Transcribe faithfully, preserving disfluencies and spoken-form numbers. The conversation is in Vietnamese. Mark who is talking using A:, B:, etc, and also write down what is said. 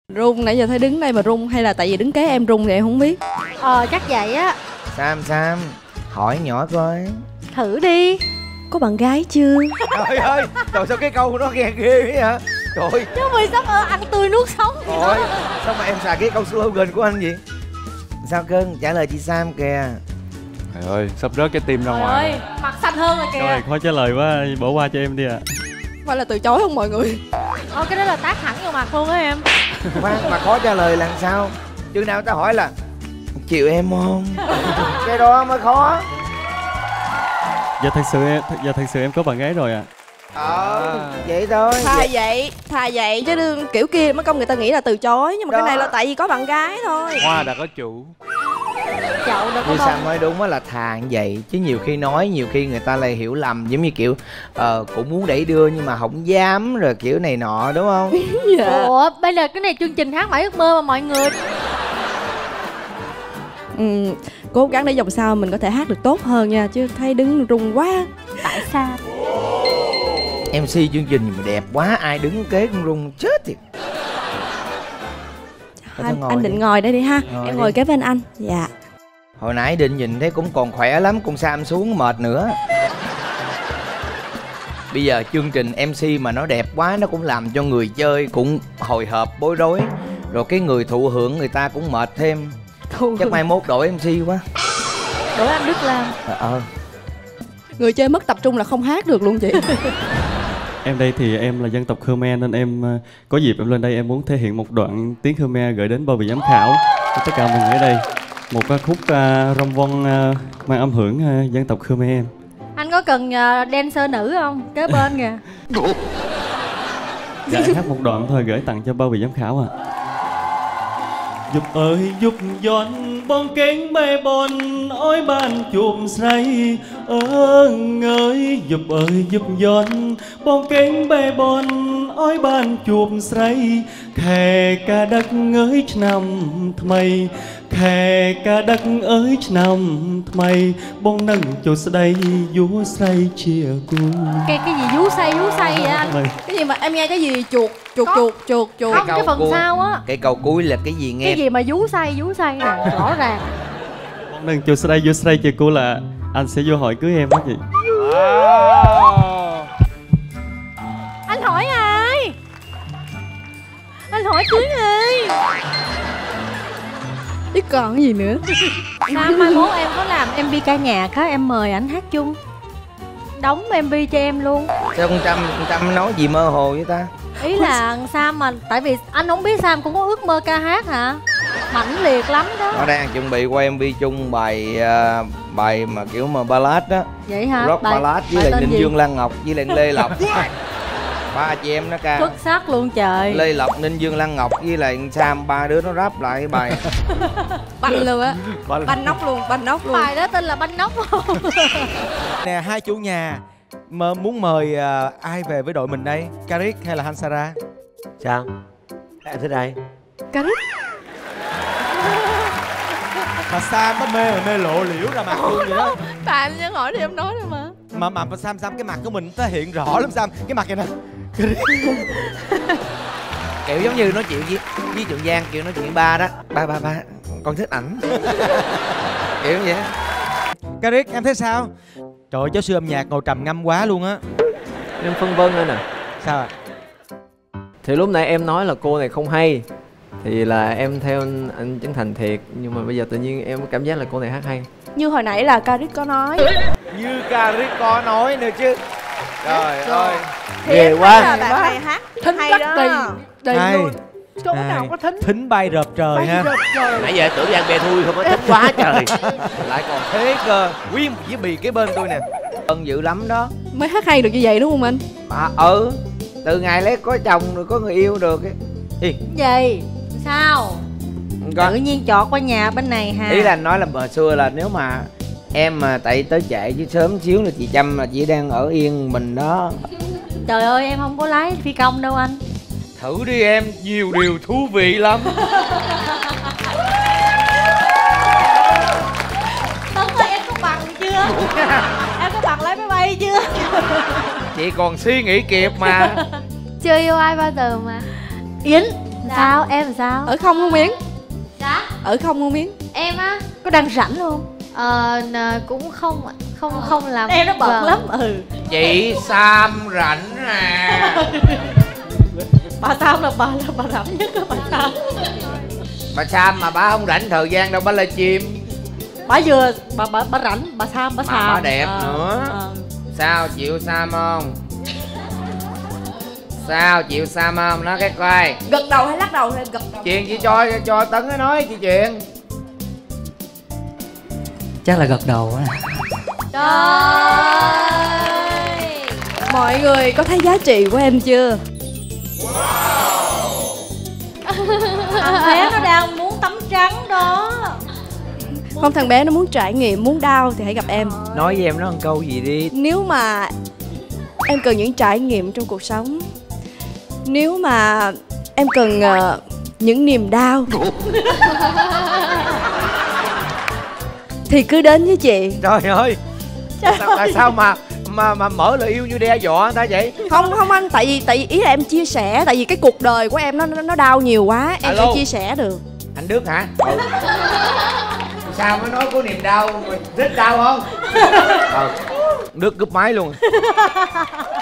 A: Run nãy giờ thấy đứng đây mà run hay là tại vì đứng kế em run thì em không biết.
B: Ờ chắc vậy á.
C: Sam Sam hỏi nhỏ coi.
B: Thử đi.
A: Có bạn gái chưa?
C: Trời ơi, trời sao cái câu nó nghe ghê vậy hả? Trời.
B: Chứ mày sắp ở ăn tươi nuốt sống.
C: Trời, sao mà em xài cái câu slogan của anh vậy? Sao cưng, trả lời chị Sam kìa.
D: Trời ơi, sắp rớt cái tim ra
B: Trời
D: ngoài.
B: ơi, mặt xanh hơn rồi kìa.
D: Trời, khó trả lời quá, bỏ qua cho em đi ạ. À.
A: Phải là từ chối không mọi người?
B: Ờ cái đó là tát thẳng vô mặt luôn á em.
C: Khoan, mà khó trả lời làm sao? Chừng nào ta hỏi là chịu em không? Cái đó mới khó.
D: Dạ thật sự em, dạ thật sự em có bạn gái rồi ạ. À.
C: Ờ, vậy thôi.
A: Thà vậy, thà vậy chứ đừng, kiểu kia mất công người ta nghĩ là từ chối. Nhưng mà đó. Cái này là tại vì có bạn gái thôi.
D: Hoa đã có chủ.
B: Chậu đâu có
C: Như
B: bông.
C: Sam nói đúng á, là thà như vậy. Chứ nhiều khi nói, nhiều khi người ta lại hiểu lầm. Giống như kiểu uh, cũng muốn đẩy đưa nhưng mà không dám. Rồi kiểu này nọ đúng không?
B: Dạ. Ủa bây giờ cái này chương trình hát mãi ước mơ mà mọi người.
A: Ừ, cố gắng để vòng sau mình có thể hát được tốt hơn nha. Chứ thấy đứng run quá.
B: Tại sao?
C: em xê chương trình mà đẹp quá, ai đứng kế con run chết thiệt.
A: Anh, anh định ngồi đây đi ha.
C: Ngồi
A: em
C: đi.
A: ngồi kế bên anh. Dạ.
C: Hồi nãy định nhìn thấy cũng còn khỏe lắm, con Sam xuống mệt nữa. Bây giờ chương trình em xê mà nó đẹp quá, nó cũng làm cho người chơi cũng hồi hộp bối rối. Rồi cái người thụ hưởng người ta cũng mệt thêm.
A: Thụ
C: Chắc mai mốt đổi em xê quá.
B: Đổi anh Đức Lam.
C: Ờ ờ.
A: Người chơi mất tập trung là không hát được luôn chị.
D: Em đây thì em là dân tộc Khmer nên em uh, có dịp em lên đây em muốn thể hiện một đoạn tiếng Khmer gửi đến bao vị giám khảo cho tất cả mọi người ở đây. Một ca khúc uh, rong vong uh, mang âm hưởng uh, dân tộc Khmer em.
B: Anh có cần uh, dancer nữ không? Kế bên kìa.
D: Dạ em hát một đoạn thôi gửi tặng cho bao vị giám khảo ạ. À. Dục ơi dục giòn bong cánh bay bon ôi ban chùm say ơn ơi dục ơi dục giòn bong cánh bay bon ôi ban chùm say khè ca đất ơi năm thay khè ca đất ơi năm thay bong nâng chỗ đây vú say chia cu.
B: Cái cái gì vú say vú say vậy anh?
A: Cái gì mà em nghe cái gì chuột chuột
B: Có.
A: chuột chuột chuột.
B: Không, cái phần
C: cuối,
B: sau á.
C: cái câu cuối là cái gì nghe?
B: Cái gì mà vú say vú say nè, rõ ràng.
D: Bong nâng chỗ đây vú say chia cu là anh sẽ vô hỏi cưới em đó chị.
C: Wow.
B: Anh hỏi ai? Anh hỏi cưới ai?
A: Chứ còn cái gì nữa.
B: Sam mai mốt em có làm em vê ca nhạc á, em mời ảnh hát chung. Đóng em vê cho em luôn.
C: Sao con Trâm, con Trâm nói gì mơ hồ với ta?
B: Ý là Sam mà, tại vì anh không biết Sam cũng có ước mơ ca hát hả? Mãnh liệt lắm đó.
C: Nó đang chuẩn bị quay em vê chung bài uh, bài mà kiểu mà ballad đó.
B: Vậy hả?
C: Rock
B: bài,
C: ballad với
B: bài
C: lại
B: tên
C: Ninh
B: gì?
C: Dương Lan Ngọc với lại Lê Lộc. Ba chị em nó ca.
B: Xuất sắc luôn trời.
C: Lê Lộc, Ninh Dương Lan Ngọc với lại Sam, ba đứa nó rap lại cái bài.
A: Banh luôn á. Banh nóc luôn, banh nóc luôn.
B: Bài đó tên là Banh Nóc không?
E: Nè, hai chủ nhà mà muốn mời uh, ai về với đội mình đây? Caric hay là Hansara?
F: Sao? Em thích ai?
A: Caric.
E: Mà Sam nó mê mà mê lộ liễu ra mặt luôn vậy đó.
A: Tại em hỏi thì em nói thôi mà.
E: Mà mà Sam Sam cái mặt của mình thể hiện rõ lắm Sam. Cái mặt này nè.
C: Kiểu giống như nói chuyện với với Trường Giang, kiểu nói chuyện với ba đó. Ba ba ba, con thích ảnh. Kiểu vậy.
E: Caric em thấy sao? Trời ơi, giáo sư âm nhạc ngồi trầm ngâm quá luôn á.
F: Em phân vân nữa nè.
E: Sao ạ?
F: Thì lúc nãy em nói là cô này không hay thì là em theo anh, anh Trấn Thành thiệt. Nhưng mà bây giờ tự nhiên em cảm giác là cô này hát hay.
A: Như hồi nãy là Caric có nói.
C: Như Caric có nói nữa chứ. Trời ơi.
F: Ghê quá.
A: Là bạn này hát
G: Thính
A: hay
G: rất
A: đó.
G: đầy đầy
E: Hay.
G: luôn. Chỗ
E: Hay.
G: nào có thính.
E: Thính bay rợp trời
G: Bay
E: ha.
G: rợp trời.
F: Nãy giờ tưởng Giang bè thui không có thích quá trời.
C: Lại còn thế cơ. Nguyên một với bì kế bên tôi nè. Ân dữ lắm đó.
A: Mới hát hay được như vậy đúng không anh?
C: À, ừ. Từ ngày lấy có chồng rồi có người yêu được ấy. Ý,
B: Gì? Sao?
C: con,
B: Tự nhiên chọt qua nhà bên này hả?
C: ý là anh nói là hồi xưa là nếu mà em mà tại tới trễ chứ sớm xíu là chị Trâm là chị đang ở yên mình đó.
B: Trời ơi em không có lái phi công đâu anh.
C: Thử đi em, nhiều điều thú vị lắm.
B: Tấn ơi em có bằng chưa? Em có bằng lái máy bay chưa?
C: Chị còn suy nghĩ kịp mà.
H: Chưa yêu ai bao giờ mà.
B: Yến, Sao em làm sao?
A: Ở không không miếng.
G: Dạ.
A: Ở không không miếng.
G: Em á.
B: Có đang rảnh luôn?
G: Ờ n- cũng không không không làm.
B: Em nó bận
G: vâng.
B: lắm. Ừ.
C: Chị Sam rảnh nè.
B: Bà Sam là bà là bà rảnh nhất đó bà Sam.
C: Bà Sam mà bà không rảnh thời gian đâu, bà live stream.
B: Bà vừa bà bà bà rảnh, bà Sam bà
C: Mà
B: Sam.
C: bà đẹp
B: Ờ,
C: nữa.
B: ờ.
C: Sao chịu Sam không? Sao chịu Sam không? Nói cái coi.
A: Gật đầu hay lắc đầu hay gật đầu?
C: Chuyện chị cho cho Tấn nó nói chị chuyện.
H: Chắc là gật đầu á.
G: Trời.
A: Mọi người có thấy giá trị của em chưa?
B: Thằng bé nó đang muốn tắm trắng đó.
A: Không, thằng bé nó muốn trải nghiệm, muốn đau thì hãy gặp em.
C: Nói với em nó một câu gì đi.
A: Nếu mà em cần những trải nghiệm trong cuộc sống, nếu mà em cần uh, những niềm đau thì cứ đến với chị.
C: Trời ơi. Sao, tại sao mà mà mà mở lời yêu như đe dọa người ta vậy?
A: Không không anh, tại vì tại vì ý là em chia sẻ, tại vì cái cuộc đời của em nó nó, nó đau nhiều quá, em
C: Alo.
A: phải chia sẻ được.
C: Anh Đức hả? Ừ. Sao mới nói có niềm đau, rất đau không? Ừ. Đức cúp máy luôn.